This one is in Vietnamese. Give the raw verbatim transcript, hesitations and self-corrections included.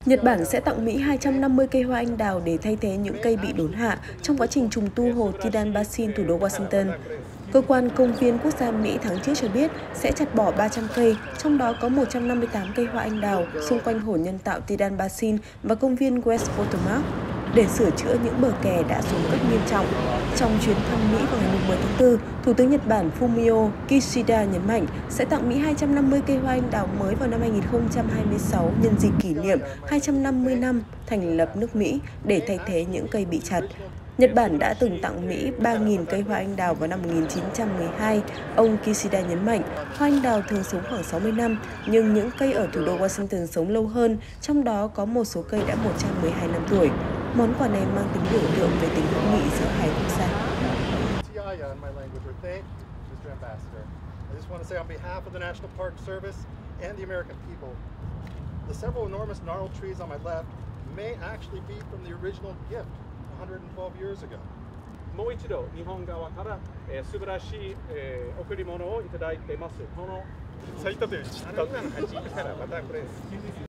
Nhật Bản sẽ tặng Mỹ hai trăm năm mươi cây hoa anh đào để thay thế những cây bị đốn hạ trong quá trình trùng tu hồ Tidal Basin, thủ đô Washington. Cơ quan Công viên Quốc gia Mỹ tháng trước cho biết sẽ chặt bỏ ba trăm cây, trong đó có một trăm năm mươi tám cây hoa anh đào xung quanh hồ nhân tạo Tidal Basin và công viên West Potomac để sửa chữa những bờ kè đã xuống cấp nghiêm trọng. Trong chuyến thăm Mỹ vào ngày mười tháng tư, Thủ tướng Nhật Bản Fumio Kishida nhấn mạnh sẽ tặng Mỹ hai trăm năm mươi cây hoa anh đào mới vào năm hai nghìn không trăm hai mươi sáu nhân dịp kỷ niệm hai trăm năm mươi năm thành lập nước Mỹ để thay thế những cây bị chặt. Nhật Bản đã từng tặng Mỹ ba nghìn cây hoa anh đào vào năm một nghìn chín trăm mười hai. Ông Kishida nhấn mạnh, hoa anh đào thường sống khoảng sáu mươi năm, nhưng những cây ở thủ đô Washington sống lâu hơn, trong đó có một số cây đã một trăm mười hai năm tuổi. Món quà này mang tính biểu tượng về tình hữu nghị giữa hai quốc gia. one hundred twelve years ago. もう一度日本側から、えー、素晴らしい、えー、贈り物をいただいています。この咲いたという知った。